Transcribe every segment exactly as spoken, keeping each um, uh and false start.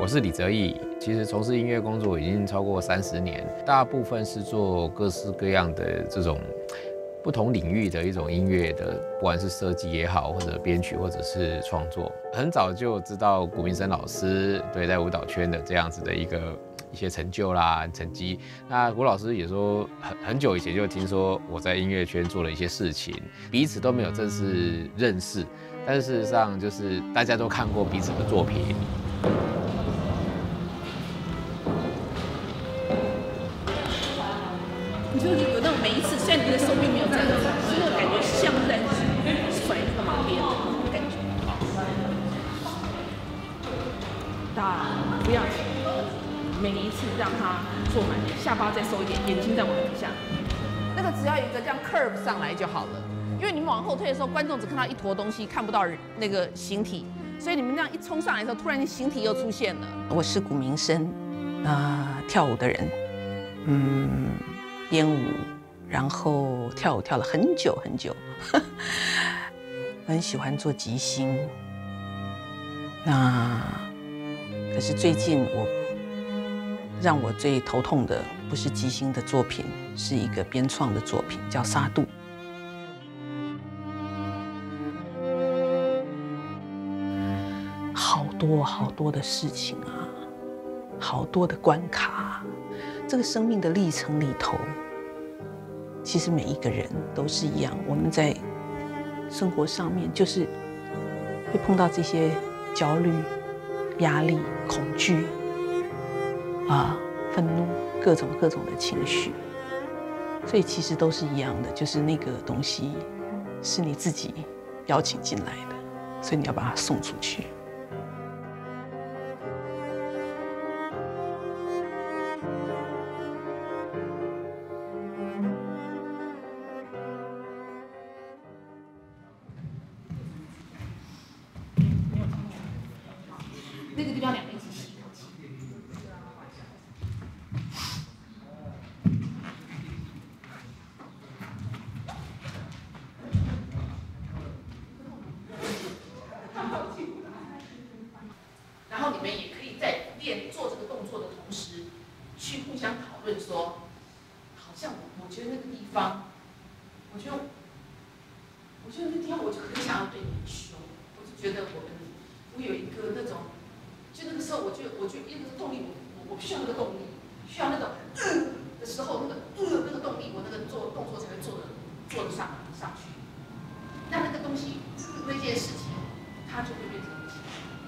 我是李泽义，其实从事音乐工作已经超过三十年，大部分是做各式各样的这种不同领域的一种音乐的，不管是设计也好，或者编曲，或者是创作。很早就知道古明生老师对在舞蹈圈的这样子的一个一些成就啦、成绩。那古老师也说很很久以前就听说我在音乐圈做了一些事情，彼此都没有正式认识，但是事实上就是大家都看过彼此的作品。 你就有那种每一次，虽然你的手并没有这样子，那个感觉像在甩那个马鞭的感觉。大不要紧，每一次让它做满，下巴再收一点，眼睛再往底下。那个只要有一个这样 curve 上来就好了，因为你们往后退的时候，观众只看到一坨东西，看不到那个形体，所以你们这样一冲上来的时候，突然形体又出现了。 我是古明生，啊、呃，跳舞的人，嗯。编舞，然后跳舞跳了很久很久，很喜欢做即兴。那可是最近我让我最头痛的不是即兴的作品，是一个编创的作品，叫《沙渡》。好多好多的事情啊，好多的关卡。这个生命的历程里头，其实每一个人都是一样。我们在生活上面，就是会碰到这些焦虑、压力、恐惧啊、愤怒，各种各种的情绪。所以其实都是一样的，就是那个东西是你自己邀请进来的，所以你要把它送出去。 那个地方两个一起吸口气。然后你们也可以在练做这个动作的同时，去互相讨论说，好像我我觉得那个地方，我觉得，我觉得那地方我就很想要对你说，我就觉得我们我有一个那种。就那个时候，我就我就因为动力，我我我需要那个动力，需要那种嗯的时候，那个嗯那个动力，我那个做动作才会做的做得上上去。那那个东西，那件事情，它就会变成一件。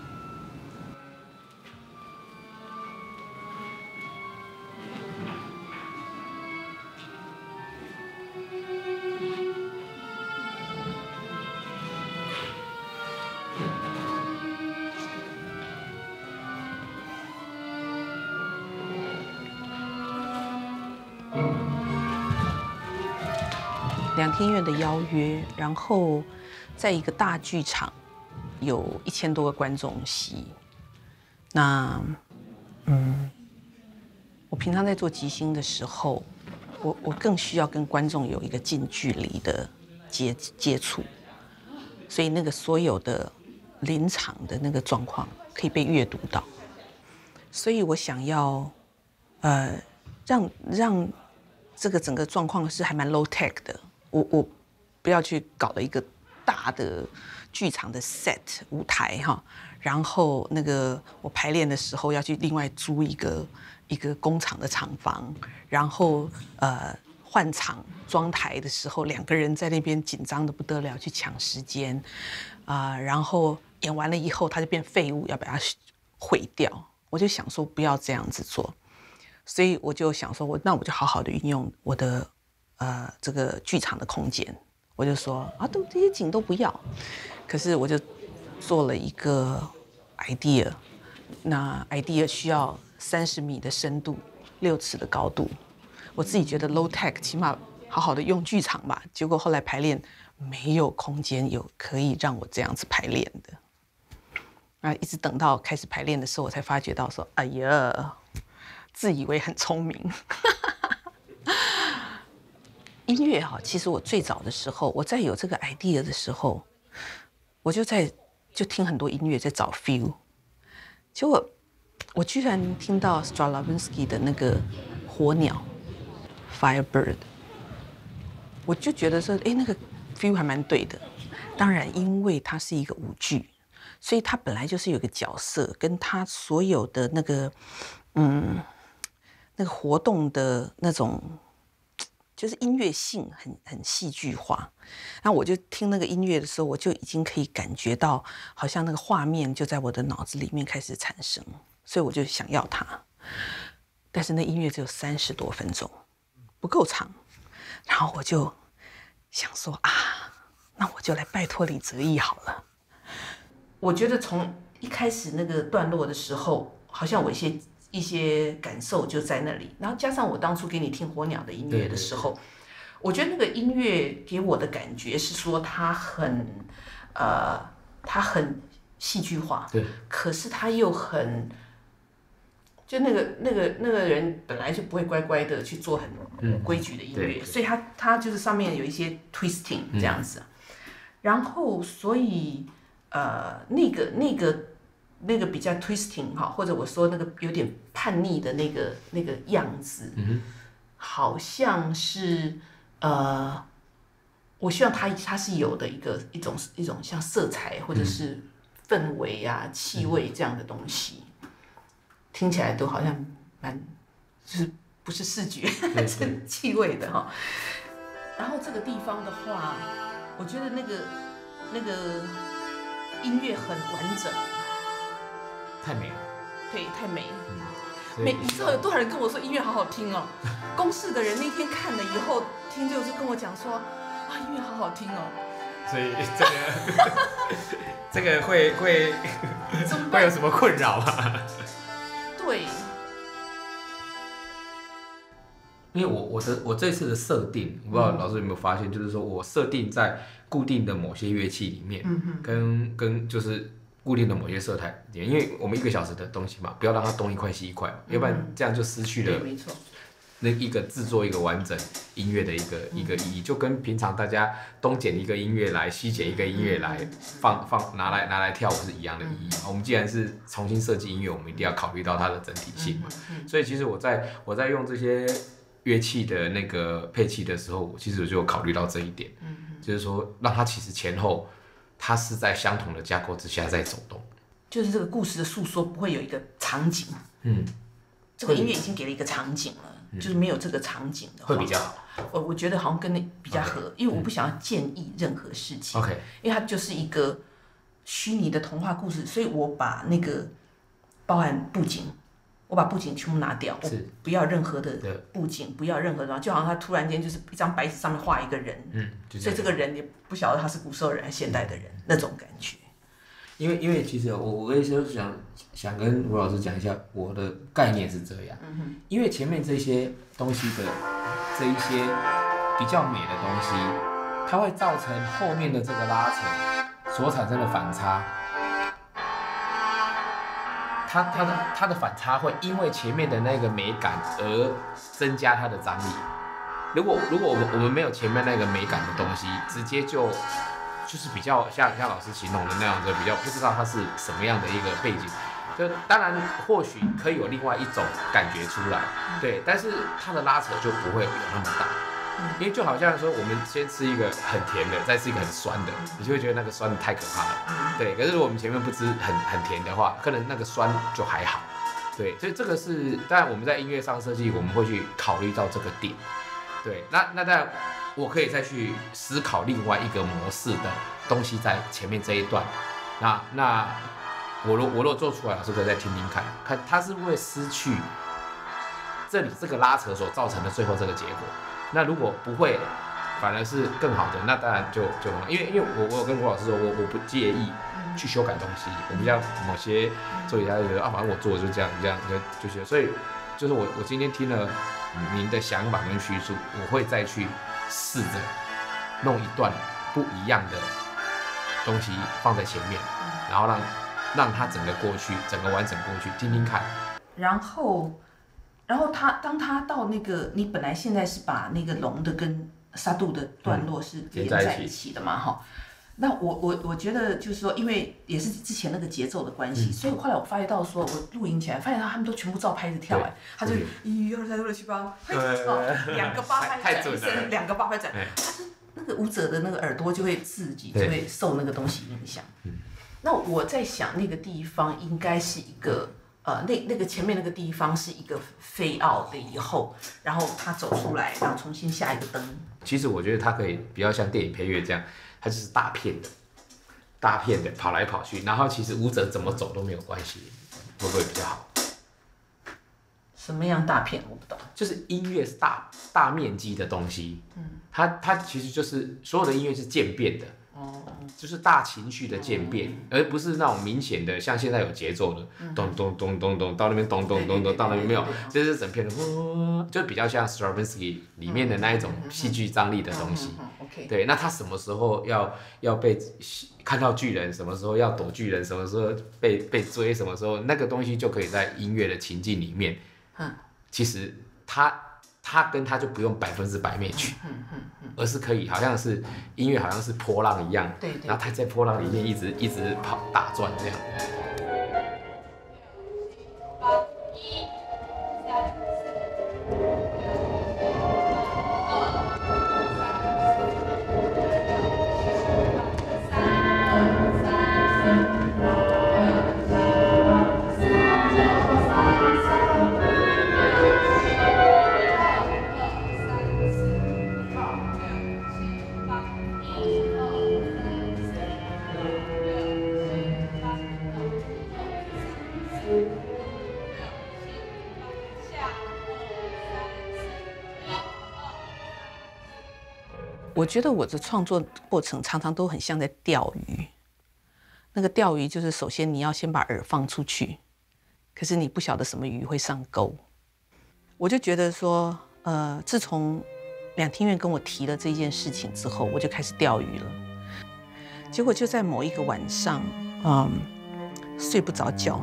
两天院的邀约，然后在一个大剧场，有一千多个观众席。那，嗯，我平常在做即兴的时候，我我更需要跟观众有一个近距离的接接触，所以那个所有的临场的那个状况可以被阅读到。所以我想要，呃，让让这个整个状况是还蛮 low tech 的。我我不要去搞了一个大的剧场的 set 舞台哈，然后那个我排练的时候要去另外租一个一个工厂的厂房，然后呃换场装台的时候，两个人在那边紧张的不得了，去抢时间啊、呃，然后演完了以后它就变废物，要把它毁掉。我就想说不要这样子做，所以我就想说我那我就好好的运用我的。呃，这个剧场的空间，我就说啊，都这些景都不要，可是我就做了一个 idea， 那 idea 需要三十米的深度，六尺的高度，我自己觉得 low tech， 起码好好的用剧场吧。结果后来排练没有空间有可以让我这样子排练的，啊，一直等到开始排练的时候，我才发觉到说，哎呀，自以为很聪明。音乐哈，其实我最早的时候，我在有这个 idea 的时候，我就在就听很多音乐，在找 feel。结果我居然听到 Stravinsky 的那个火鸟 Firebird， 我就觉得说，哎，那个 feel 还蛮对的。当然，因为它是一个舞剧，所以它本来就是有个角色，跟它所有的那个，嗯，那个活动的那种，就是音乐性很很戏剧化。然后我就听那个音乐的时候，我就已经可以感觉到，好像那个画面就在我的脑子里面开始产生，所以我就想要它。但是那音乐只有三十多分钟，不够长。然后我就想说啊，那我就来拜托李泽毅好了。我觉得从一开始那个段落的时候，好像我一些一些感受就在那里，然后加上我当初给你听火鸟的音乐的时候，我觉得那个音乐给我的感觉是说它很呃，它很戏剧化，对，可是它又很。就那个那个那个人本来就不会乖乖的去做很规矩的音乐，嗯、所以他他就是上面有一些 twisting 这样子，嗯、然后所以呃那个那个那个比较 twisting 哈，或者我说那个有点叛逆的那个那个样子，嗯、好像是呃，我希望他他是有的一个一种一种像色彩或者是氛围啊、气味这样的东西。听起来都好像蛮，就是不是视觉，是气味的哈。然后这个地方的话，我觉得那个那个音乐很完整， 太美了。 对，太美了。嗯、美，你知道有多少人跟我说音乐好好听哦？公视的人那天看了以后，听就是跟我讲说，啊，音乐好好听哦。 所以这个这个会会会有什么困扰吗？ 对， 因为我我的我这次的设定，我不知道老师有没有发现，就是说我设定在固定的某些乐器里面，嗯、跟跟就是固定的某些色彩里面，因为我们一个小时的东西嘛，不要让它东一块西一块，嗯、要不然这样就失去了。 没错。 那一个制作一个完整音乐的一个、嗯、一个意义，就跟平常大家东捡一个音乐来，西捡一个音乐来放放拿来拿来跳舞是一样的意义。嗯、我们既然是重新设计音乐，我们一定要考虑到它的整体性嘛。嗯嗯、所以其实我在我在用这些乐器的那个配器的时候，我其实我就有考虑到这一点，嗯、就是说让它其实前后它是在相同的架构之下在走动， 就是这个故事的诉说不会有一个场景，嗯，这个音乐已经给了一个场景了。就是没有这个场景的话， 会比较好。 我我觉得好像跟你比较合， okay, 因为我不想要建议任何事情。 OK， 因为它就是一个虚拟的童话故事，所以我把那个包含布景，我把布景全部拿掉，我不要任何的布景，不要任何的，就好像他突然间就是一张白纸上面画一个人，嗯，所以这个人也不晓得他是古时候人还是现代的人那种感觉。 因为因为其实我我也是想想跟吴老师讲一下，我的概念是这样，嗯、因为前面这些东西的这一些比较美的东西，它会造成后面的这个拉扯所产生的反差，它它的它的反差会因为前面的那个美感而增加它的张力。如果如果我们我们没有前面那个美感的东西，直接就就是比较像像老师形容的那样子，比较不知道它是什么样的一个背景。就当然或许可以有另外一种感觉出来，对，但是它的拉扯就不会有那么大，因为就好像说我们先吃一个很甜的，再吃一个很酸的，你就会觉得那个酸的太可怕了，对。可是如果我们前面不吃很很甜的话，可能那个酸就还好，对。所以这个是当然我们在音乐上设计，我们会去考虑到这个点，对。那那当然我可以再去思考另外一个模式的东西在前面这一段，那那。我若我若做出来，老师可以再听听看，看他是不会失去这里这个拉扯所造成的最后这个结果。那如果不会，反而是更好的，那当然就就因为因为我我有跟吴老师说，我我不介意去修改东西，我比较某些作曲家就觉得啊，反正我做的就这样这样就就所以就是我我今天听了您的想法跟叙述，我会再去试着弄一段不一样的东西放在前面，然后让。让他整个过去，整个完整过去，听听看。 然后，然后他当他到那个，你本来现在是把那个龙的跟沙杜的段落是连在一起的嘛，哈、嗯。 那我我我觉得就是说，因为也是之前那个节奏的关系，嗯、所以后来我发觉到说，我录影起来，发现他们都全部照拍着跳，哎，他就一二三四五六七八，哦，两个八拍转一声，两个八拍转，他是那个舞者的那个耳朵就会自己就会受那个东西影响。那我在想，那个地方应该是一个。呃，那那个前面那个地方是一个飞奥的以后，然后他走出来，然后重新下一个灯。 其实我觉得它可以比较像电影配乐这样，它就是大片的，大片的跑来跑去，然后其实舞者怎么走都没有关系，会不会比较好？ 什么样大片我不懂。 就是音乐是大大面积的东西，嗯，它它其实就是所有的音乐是渐变的。哦，就是大情绪的渐变，而不是那种明显的，像现在有节奏的，咚咚咚咚咚，到那边咚咚咚咚，到那边没有，这是整片的，就比较像 Stravinsky 里面的那一种戏剧张力的东西。对，那他什么时候要要被看到巨人，什么时候要躲巨人，什么时候被被追，什么时候那个东西就可以在音乐的情境里面。其实他。它跟它就不用百分之百 match，而是可以好像是音乐好像是波浪一样，对对，然后它在波浪里面一直一直跑打转这样。 我觉得我的创作过程常常都很像在钓鱼。那个钓鱼就是首先你要先把饵放出去，可是你不晓得什么鱼会上钩。我就觉得说，呃，自从两厅院跟我提了这件事情之后，我就开始钓鱼了。结果就在某一个晚上，嗯，睡不着觉，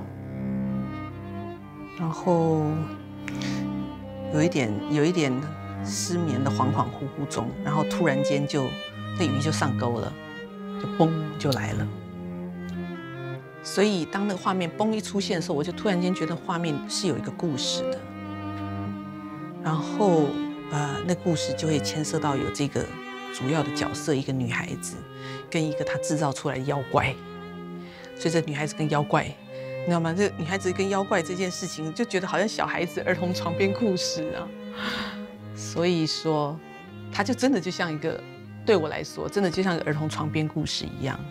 然后有一点有一点。失眠的恍恍惚惚中，然后突然间就那鱼就上钩了，就嘣就来了。所以当那个画面嘣一出现的时候，我就突然间觉得画面是有一个故事的，然后呃，那故事就会牵涉到有这个主要的角色，一个女孩子跟一个她制造出来的妖怪。所以这女孩子跟妖怪，你知道吗？这女孩子跟妖怪这件事情，就觉得好像小孩子儿童床边故事啊。所以说，它就真的就像一个，对我来说，真的就像一个儿童床边故事一样。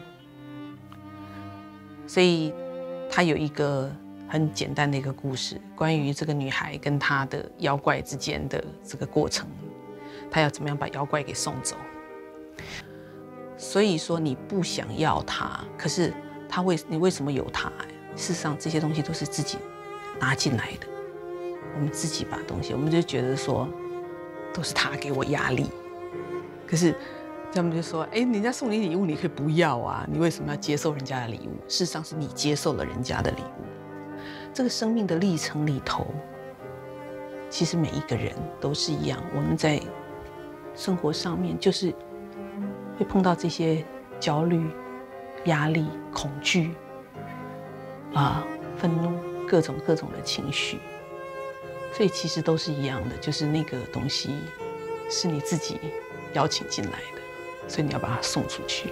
所以，它有一个很简单的一个故事，关于这个女孩跟她的妖怪之间的这个过程，她要怎么样把妖怪给送走。所以说，你不想要它，可是它为你为什么有它？事实上，这些东西都是自己拿进来的。我们自己把东西，我们就觉得说。都是他给我压力，可是他们就说：“哎，人家送你礼物，你可以不要啊，你为什么要接受人家的礼物？”事实上是你接受了人家的礼物。这个生命的历程里头，其实每一个人都是一样，我们在生活上面就是会碰到这些焦虑、压力、恐惧啊、愤怒，各种各种的情绪。所以其实都是一样的，就是那个东西是你自己邀请进来的，所以你要把它送出去。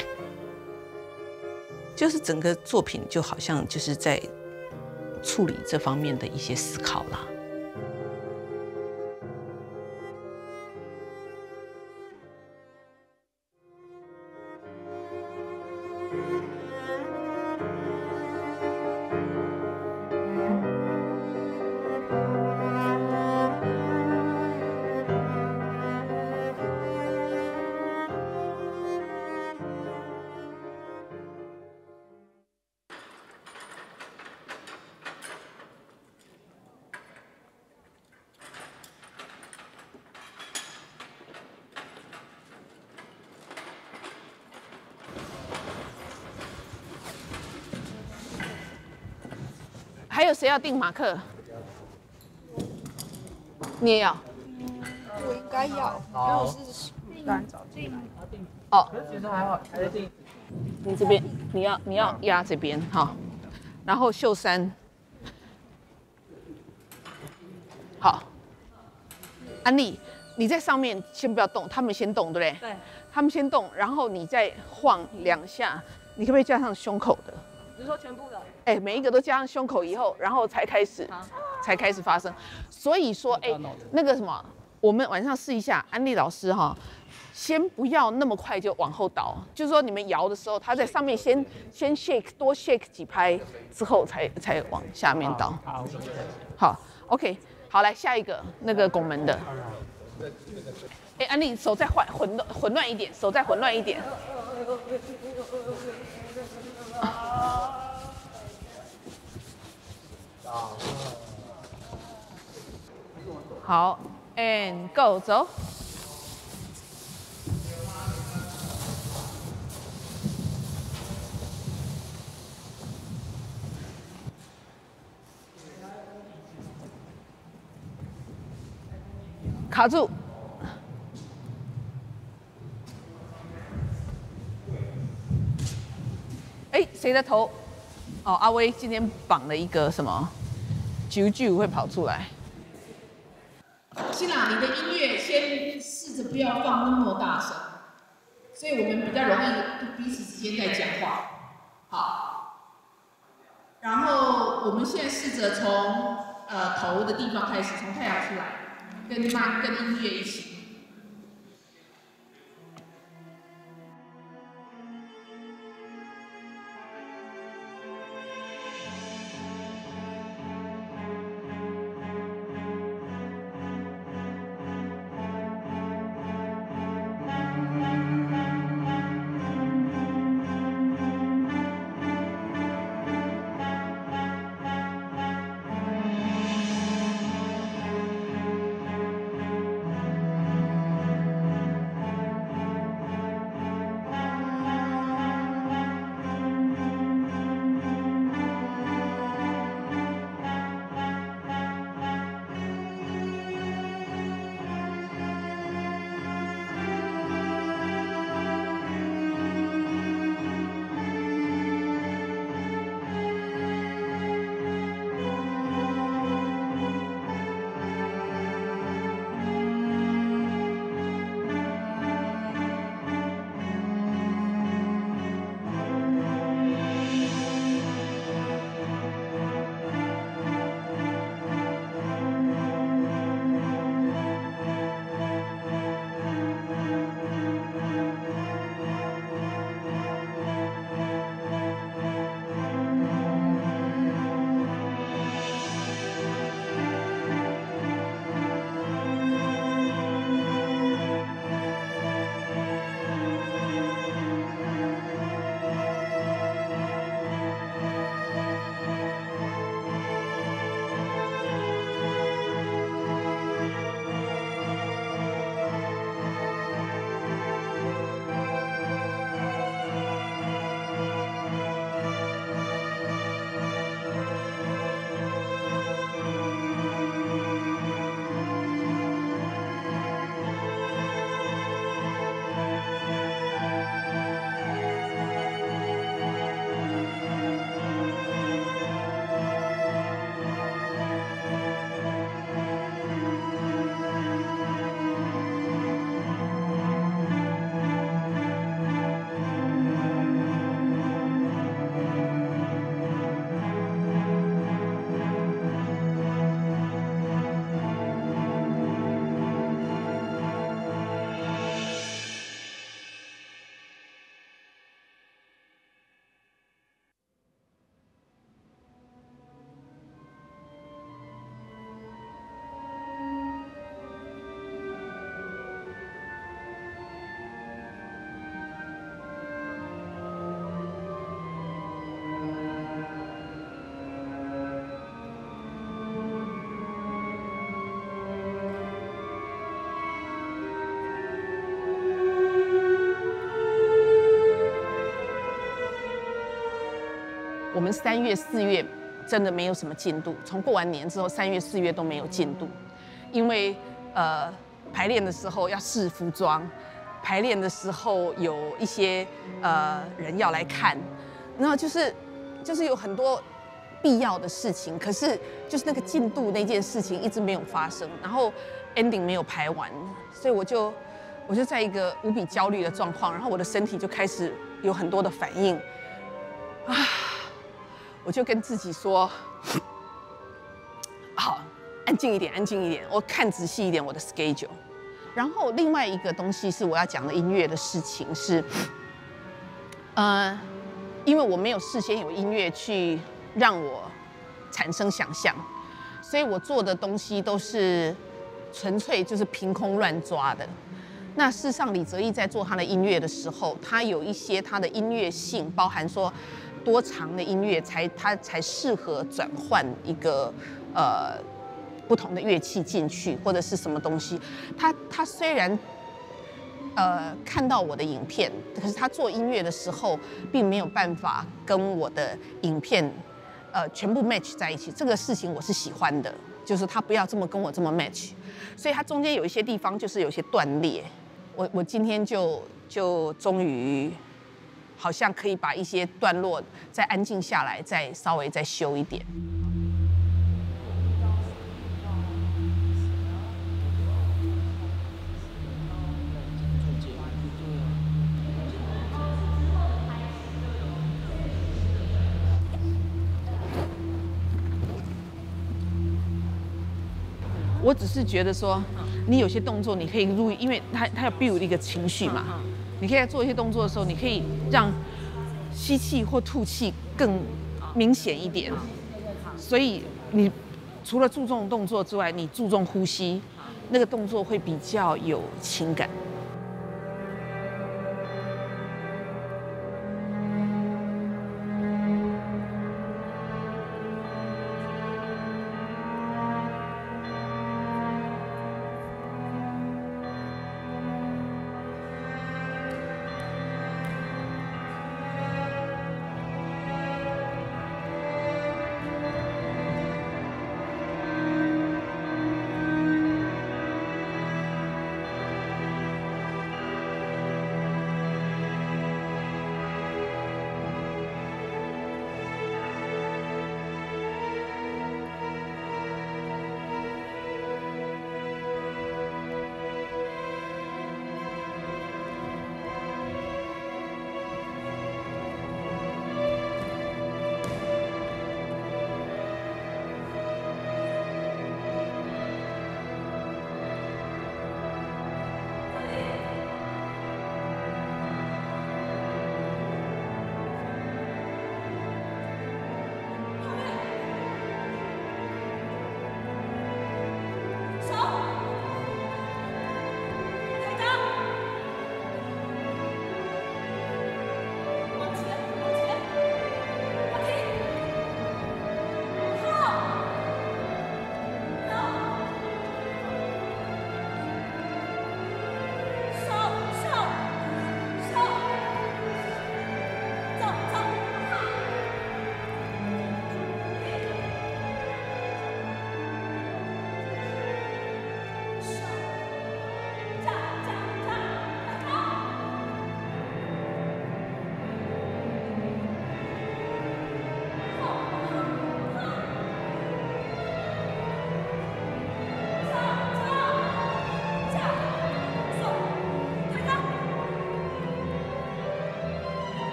就是整个作品就好像就是在处理这方面的一些思考啦。还有谁要订马克？你也要？ 我应该要，因为我是刚找到。 哦，其实还好，还在定。你这边你要你要压这边哈，然后秀山，好，安利你在上面先不要动，他们先动，对不对？对，他们先动，然后你再晃两下，你可不可以加上胸口的？ 你说全部的？ 哎，每一个都加上胸口以后，然后才开始，才开始发生。所以说，哎，那个什么，我们晚上试一下，安利老师哈。先不要那么快就往后倒，就是说你们摇的时候，它在上面先先 shake 多 shake 几拍之后才才往下面倒。好，好 ，OK， 好，来下一个那个拱门的。哎，安利手再混混乱混乱一点，手再混乱一点。好 ，and go 走。卡住！哎，谁的头？哦，阿威今天绑了一个什么？啾啾会跑出来。 新郎，你的音乐先试着不要放那么大声，所以我们比较容易彼此之间在讲话。好，然后我们现在试着从呃头的地方开始，从太阳出来。跟妈跟音乐一起。 我们三月、四月真的没有什么进度，从过完年之后，三月、四月都没有进度，因为呃排练的时候要试服装， 排练的时候有一些呃人要来看，然后就是就是有很多必要的事情，可是就是那个进度那件事情一直没有发生，然后 ending 没有排完，所以我就我就在一个无比焦虑的状况，然后我的身体就开始有很多的反应啊，我就跟自己说，好，安静一点，安静一点，我看仔细一点我的 schedule。然后另外一个东西是我要讲的音乐的事情是，呃，因为我没有事先有音乐去让我产生想象，所以我做的东西都是纯粹就是凭空乱抓的。那事实上，李泽毅在做他的音乐的时候，他有一些他的音乐性，包含说多长的音乐才他才适合转换一个呃。不同的乐器进去，或者是什么东西，他他虽然呃看到我的影片，可是他做音乐的时候，并没有办法跟我的影片呃全部 match 在一起。这个事情我是喜欢的，就是他不要这么跟我这么 match， 所以他中间有一些地方就是有些断裂。我我今天就就终于好像可以把一些段落再安静下来，再稍微再修一点。我只是觉得说，你有些动作你可以录，因为它它要 build 一个情绪嘛。你可以在做一些动作的时候，你可以让吸气或吐气更明显一点。所以你除了注重动作之外，你注重呼吸，那个动作会比较有情感。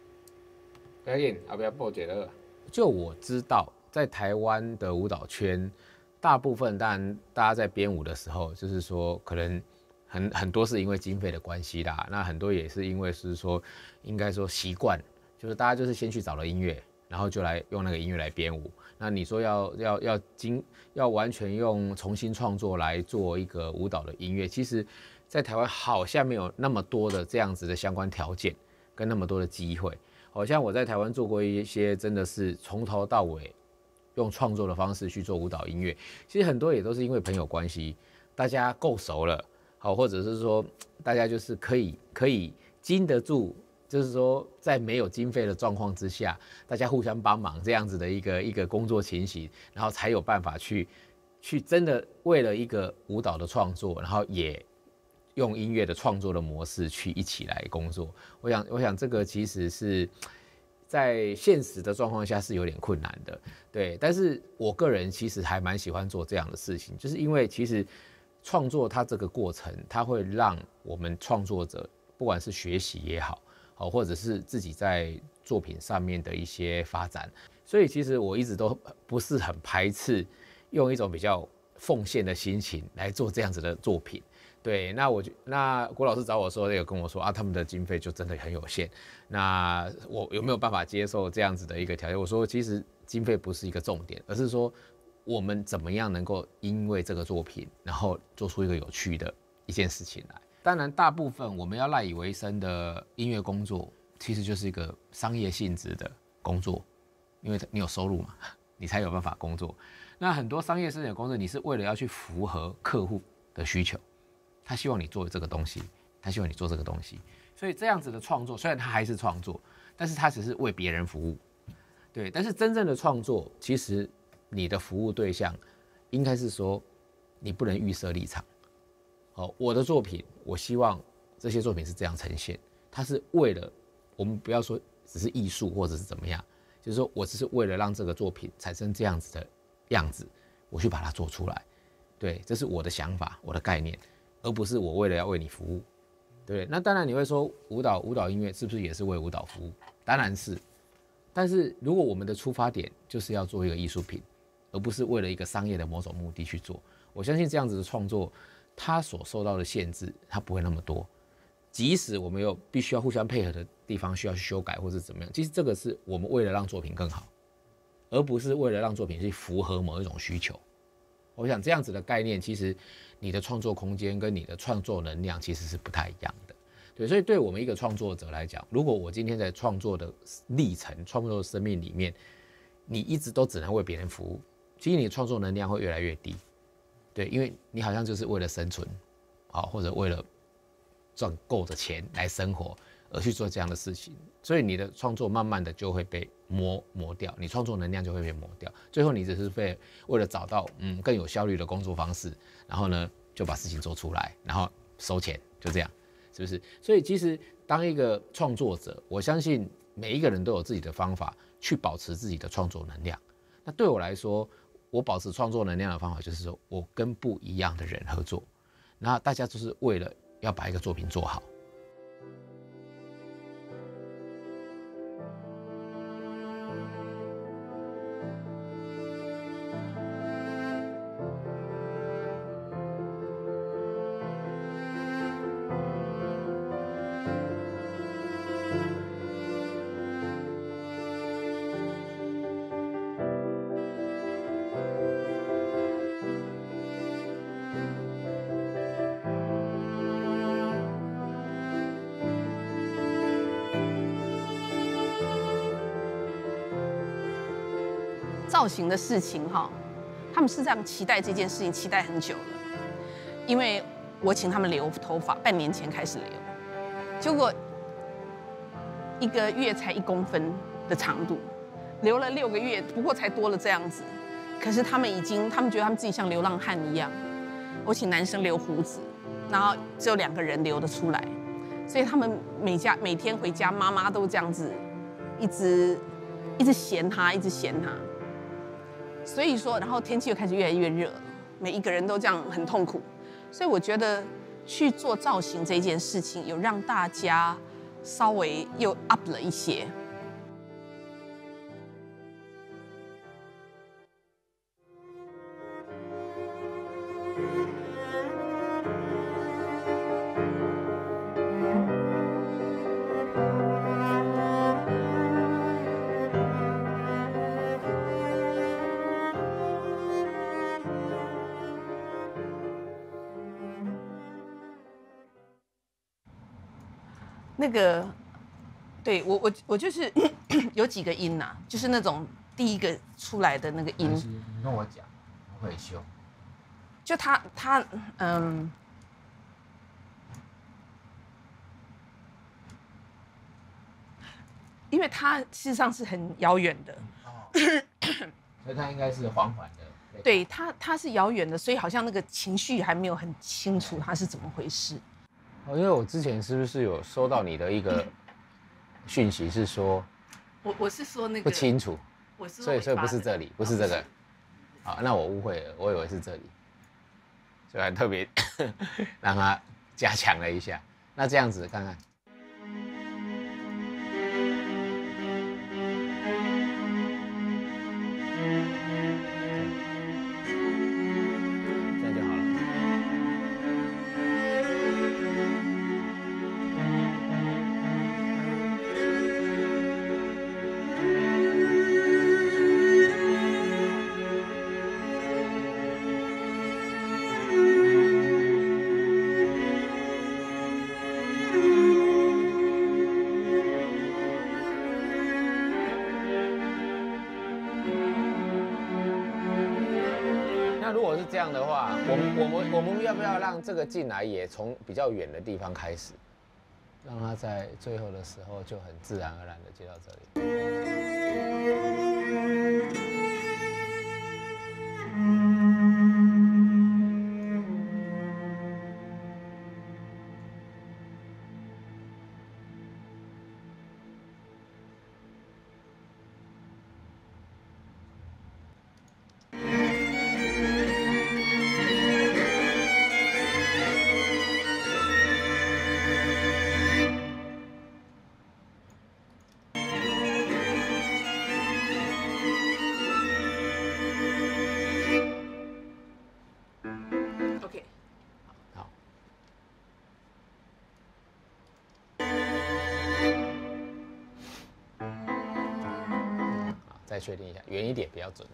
表演要不要破解了？就我知道，在台湾的舞蹈圈， 大部分当然大家在编舞的时候，就是说可能很很多是因为经费的关系啦，那很多也是因为是说应该说习惯，就是大家就是先去找了音乐，然后就来用那个音乐来编舞。那你说要要要精要完全用重新创作来做一个舞蹈的音乐，其实在台湾好像没有那么多的这样子的相关条件跟那么多的机会。好像我在台湾做过一些真的是从头到尾用创作的方式去做舞蹈音乐，其实很多也都是因为朋友关系，大家够熟了，好，或者是说大家就是可以可以经得住，就是说在没有经费的状况之下，大家互相帮忙这样子的一个一个工作情形，然后才有办法去去真的为了一个舞蹈的创作，然后也用音乐的创作的模式去一起来工作。我想，我想这个其实是在现实的状况下是有点困难的，对。但是我个人其实还蛮喜欢做这样的事情，就是因为其实创作它这个过程，它会让我们创作者不管是学习也好，好或者是自己在作品上面的一些发展，所以其实我一直都不是很排斥用一种比较奉献的心情来做这样子的作品。对，那我就那郭老师找我说，有跟我说啊，他们的经费就真的很有限，那我有没有办法接受这样子的一个条件？我说，其实经费不是一个重点，而是说我们怎么样能够因为这个作品，然后做出一个有趣的一件事情来。当然，大部分我们要赖以为生的音乐工作，其实就是一个商业性质的工作，因为你有收入嘛，你才有办法工作。那很多商业性质的工作，你是为了要去符合客户的需求。他希望你做这个东西，他希望你做这个东西，所以这样子的创作，虽然他还是创作，但是他只是为别人服务，对。但是真正的创作，其实你的服务对象，应该是说，你不能预设立场。哦，我的作品，我希望这些作品是这样呈现，它是为了我们不要说只是艺术或者是怎么样，就是说我只是为了让这个作品产生这样子的样子，我去把它做出来，对，这是我的想法，我的概念。而不是我为了要为你服务，对。那当然你会说舞蹈舞蹈音乐是不是也是为舞蹈服务？当然是。但是如果我们的出发点就是要做一个艺术品，而不是为了一个商业的某种目的去做，我相信这样子的创作，它所受到的限制它不会那么多。即使我们有必须要互相配合的地方需要去修改或是怎么样，其实这个是我们为了让作品更好，而不是为了让作品去符合某一种需求。我想这样子的概念，其实你的创作空间跟你的创作能量其实是不太一样的，对。所以对我们一个创作者来讲，如果我今天在创作的历程、创作的生命里面，你一直都只能为别人服务，其实你的创作能量会越来越低，对，因为你好像就是为了生存，好，或者为了赚够的钱来生活而去做这样的事情，所以你的创作慢慢的就会被磨磨掉，你创作能量就会被磨掉，最后你只是被为了找到嗯更有效率的工作方式，然后呢就把事情做出来，然后收钱，就这样，是不是？所以其实当一个创作者，我相信每一个人都有自己的方法去保持自己的创作能量。那对我来说，我保持创作能量的方法就是说我跟不一样的人合作，那大家就是为了要把一个作品做好。 造型的事情哈，他们是这样期待这件事情，期待很久了。因为我请他们留头发，半年前开始留，结果一个月才一公分的长度，留了六个月，不过才多了这样子。可是他们已经，他们觉得他们自己像流浪汉一样。我请男生留胡子，然后只有两个人留得出来，所以他们每家每天回家，妈妈都这样子，一直一直嫌他，一直嫌他。所以说，然后天气又开始越来越热了，每一个人都这样很痛苦。所以我觉得去做造型这件事情，有让大家稍微又 up 了一些。 那个，对我我我就是有几个音呐、啊，就是那种第一个出来的那个音。 你跟我讲，我会修。 就他他嗯，因为他事实上是很遥远的。 哦。所以它应该是缓缓的。 对他他是遥远的，所以好像那个情绪还没有很清楚，他是怎么回事。 哦，因为我之前是不是有收到你的一个讯息，是说我我是说那个不清楚， 我是所以所以不是这里，不是这个，好，那我误会了，我以为是这里，所以还特别让他加强了一下。那这样子看看。这样的话，我们我们我们要不要让这个进来也从比较远的地方开始，让它在最后的时候就很自然而然的接到这里。再确定一下，远一点比较准。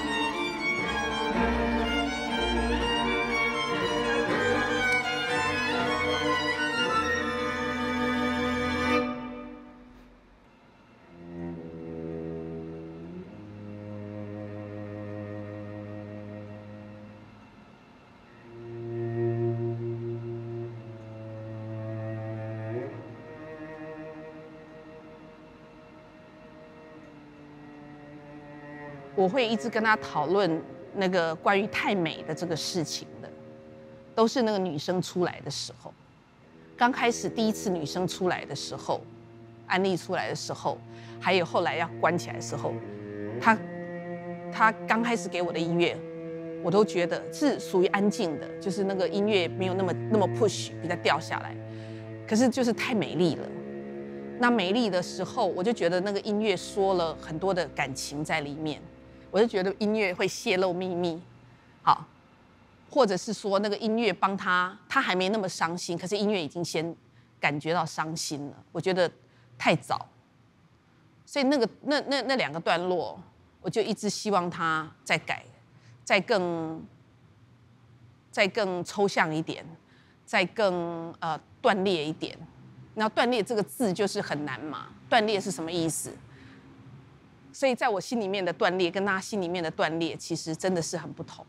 我会一直跟他讨论那个关于太美的这个事情的，都是那个女生出来的时候，刚开始第一次女生出来的时候，安利出来的时候，还有后来要关起来的时候，他他刚开始给我的音乐，我都觉得是属于安静的，就是那个音乐没有那么那么 push， 比较掉下来，可是就是太美丽了。那美丽的时候，我就觉得那个音乐说了很多的感情在里面。我就觉得音乐会泄露秘密，好，或者是说那个音乐帮他，他还没那么伤心，可是音乐已经先感觉到伤心了。我觉得太早，所以那个那那那两个段落，我就一直希望他再改，再更再更抽象一点，再更呃断裂一点。那断裂这个字就是很难嘛，断裂是什么意思？所以在我心里面的断裂跟他心里面的断裂，其实真的是很不同。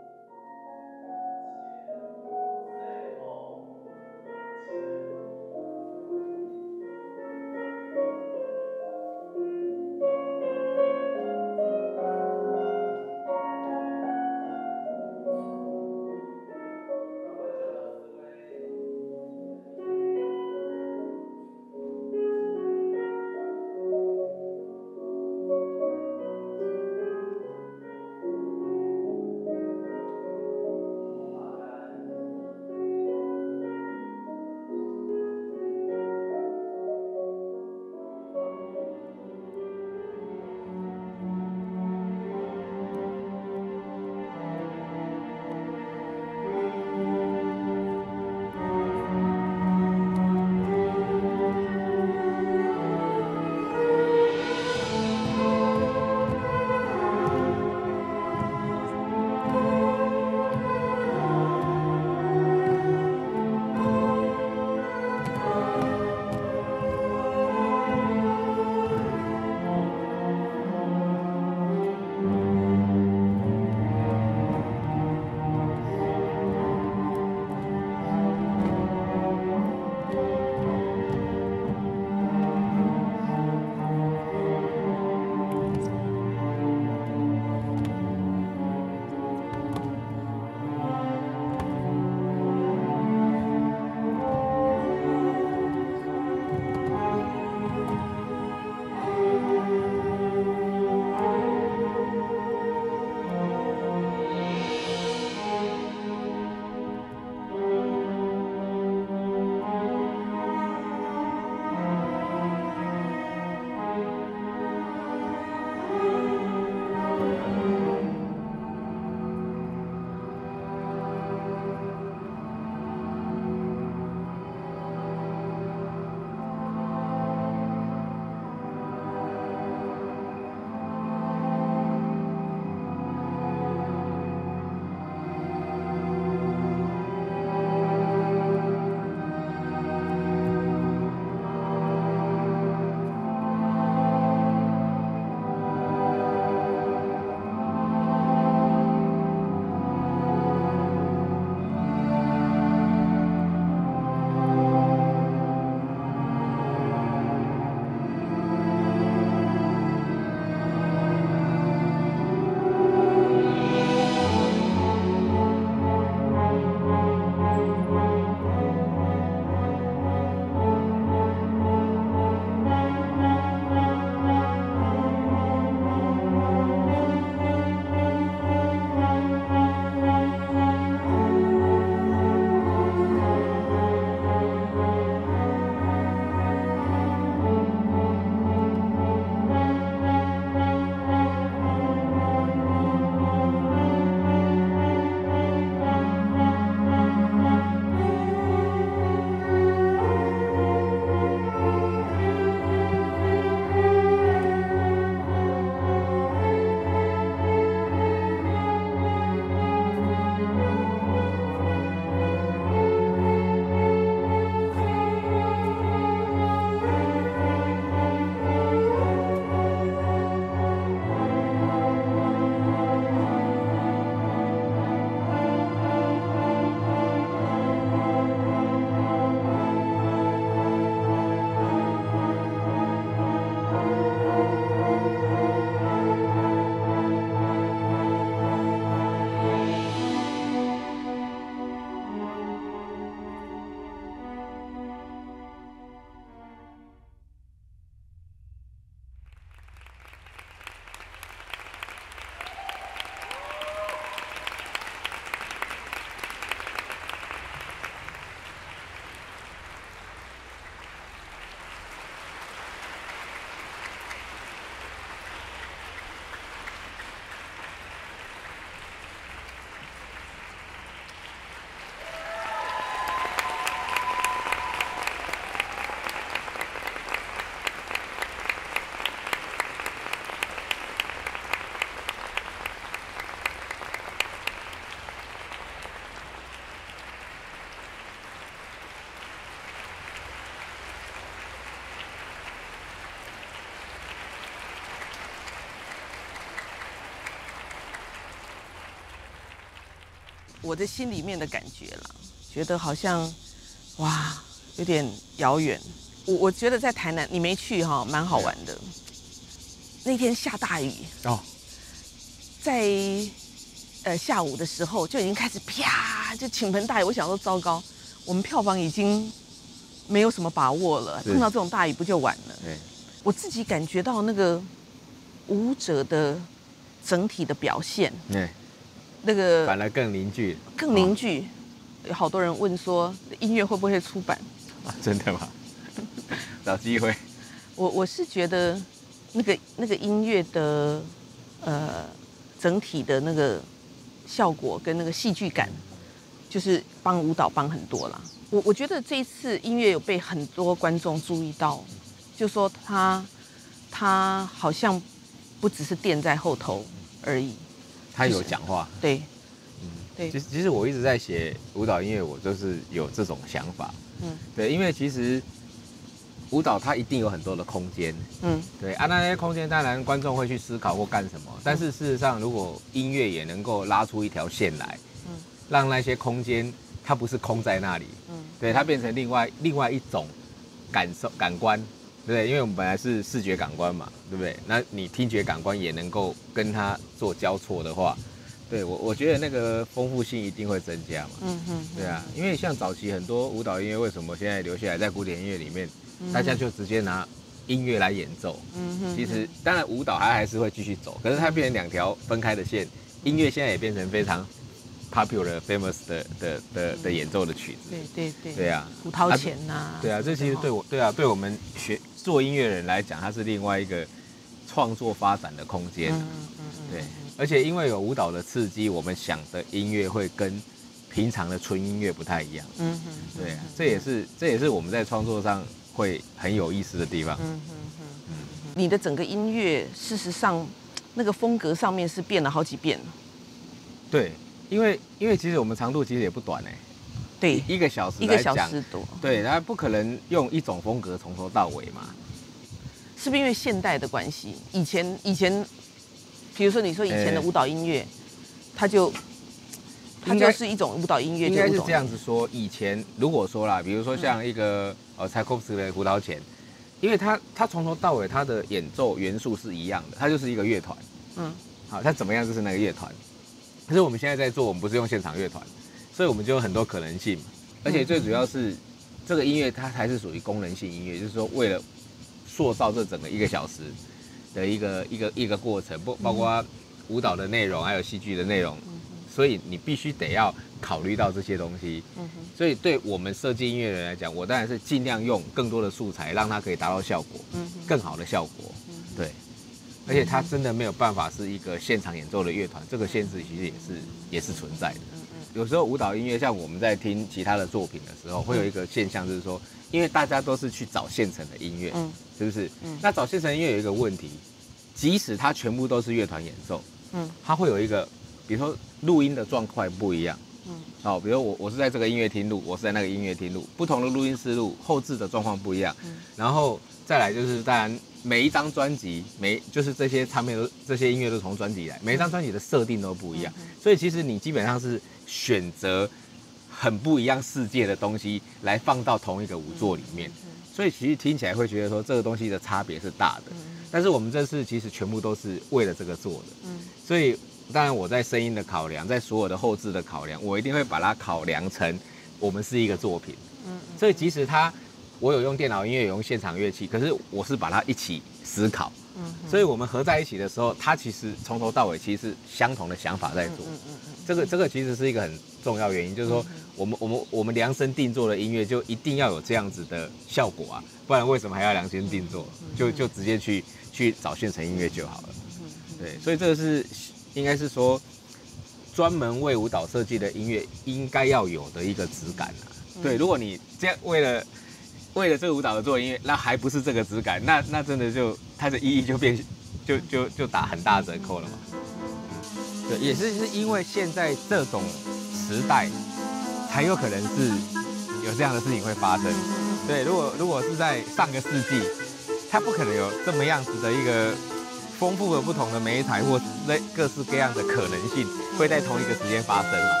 我的心里面的感觉啦，觉得好像哇有点遥远。我我觉得在台南你没去哈，蛮好玩的。那天下大雨哦，在呃下午的时候就已经开始啪就倾盆大雨，我想说糟糕，我们票房已经没有什么把握了，碰到这种大雨不就完了？对，我自己感觉到那个舞者的整体的表现，对，那个反而更凝聚， 更凝聚。哦、有好多人问说，音乐会不会出版？ 啊，真的吗？找机会。 我我是觉得那个那个音乐的呃整体的那个效果跟那个戏剧感，就是帮舞蹈帮很多啦。我我觉得这一次音乐有被很多观众注意到，就说他他好像不只是垫在后头而已， 他有讲话。 对， 嗯，对。其实其实我一直在写舞蹈音乐，我就是有这种想法。嗯，对，因为其实舞蹈它一定有很多的空间。嗯，对啊，那些空间当然观众会去思考或干什么，但是事实上，如果音乐也能够拉出一条线来，嗯，让那些空间它不是空在那里，嗯，对，它变成另外另外一种感受感官，对不对？因为我们本来是视觉感官嘛，对不对？那你听觉感官也能够跟它做交错的话，对我我觉得那个丰富性一定会增加嘛。嗯哼，对啊，因为像早期很多舞蹈音乐，为什么现在留下来在古典音乐里面，嗯、大家就直接拿音乐来演奏？嗯哼，其实当然舞蹈还还是会继续走，可是它变成两条分开的线，音乐现在也变成非常 popular famous 的的的的演奏的曲子。对对对。对啊， 胡桃钳呐。 对啊，这其实对我对啊对我们学做音乐人来讲，它是另外一个创作发展的空间。嗯嗯嗯。对。而且因为有舞蹈的刺激，我们想的音乐会跟平常的纯音乐不太一样。嗯哼，对啊，这也是这也是我们在创作上会很有意思的地方。嗯哼哼， 嗯，你的整个音乐事实上那个风格上面是变了好几遍了。 对，因为因为其实我们长度其实也不短哎。 对， 一个小时一个小时多。 对，然后不可能用一种风格从头到尾嘛。 是不是因为现代的关系？以前以前。比如说，你说以前的舞蹈音乐，欸、它就它就是一种舞蹈音乐， 应该是这样子说。以前如果说啦，比如说像一个、嗯、呃柴可夫斯基的胡桃钳，因为它它从头到尾它的演奏元素是一样的，它就是一个乐团。嗯，好，它怎么样就是那个乐团。可是我们现在在做，我们不是用现场乐团，所以我们就有很多可能性。而且最主要是这个音乐它还是属于功能性音乐，就是说为了塑造这整个一个小时的一个一个一个过程，不包括舞蹈的内容，还有戏剧的内容，所以你必须得要考虑到这些东西。所以对我们设计音乐人来讲，我当然是尽量用更多的素材，让它可以达到效果，更好的效果。对，而且它真的没有办法是一个现场演奏的乐团，这个限制其实也是也是存在的。有时候舞蹈音乐，像我们在听其他的作品的时候，会有一个现象，就是说，因为大家都是去找现成的音乐，嗯，是不是？嗯，那找现成音乐有一个问题，即使它全部都是乐团演奏，嗯，它会有一个，比如说录音的状况不一样，嗯，哦，比如我我是在这个音乐厅录，我是在那个音乐厅录，不同的录音室录，后制的状况不一样，嗯，然后再来就是当然每一张专辑，每就是这些唱片都这些音乐都从专辑来，每一张专辑的设定都不一样，所以其实你基本上是选择很不一样世界的东西来放到同一个舞作里面，所以其实听起来会觉得说这个东西的差别是大的，但是我们这次其实全部都是为了这个做的，所以当然我在声音的考量，在所有的后制的考量，我一定会把它考量成我们是一个作品，所以即使它我有用电脑音乐，有用现场乐器，可是我是把它一起思考，所以我们合在一起的时候，它其实从头到尾其实是相同的想法在做，这个这个其实是一个很重要原因，就是说我们我们我们量身定做的音乐就一定要有这样子的效果啊，不然为什么还要量身定做？就就直接去去找现成音乐就好了，对，所以这个是应该是说专门为舞蹈设计的音乐应该要有的一个质感啊，对，如果你这样为了为了这个舞蹈而做音乐，那还不是这个质感，那那真的就它的意义就变就就就打很大折扣了嘛。对，也是是因为现在这种时代，才有可能是有这样的事情会发生。对，如果如果是在上个世纪，它不可能有这么样子的一个丰富的不同的媒材或各式各样的可能性会在同一个时间发生嘛。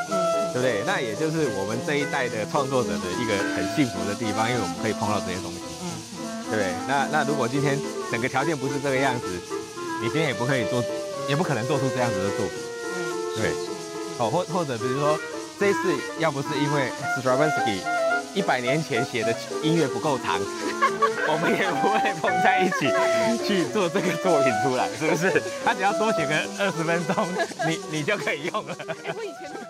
对不对？那也就是我们这一代的创作者的一个很幸福的地方，因为我们可以碰到这些东西，嗯，对不对？那那如果今天整个条件不是这个样子，你今天也不可以做，也不可能做出这样子的作品，对，哦，或或者比如说这一次要不是因为 Stravinsky 一百年前写的音乐不够长，我们也不会碰在一起去做这个作品出来，是不是？他只要多写个二十分钟，你你就可以用了。 哎，我以前。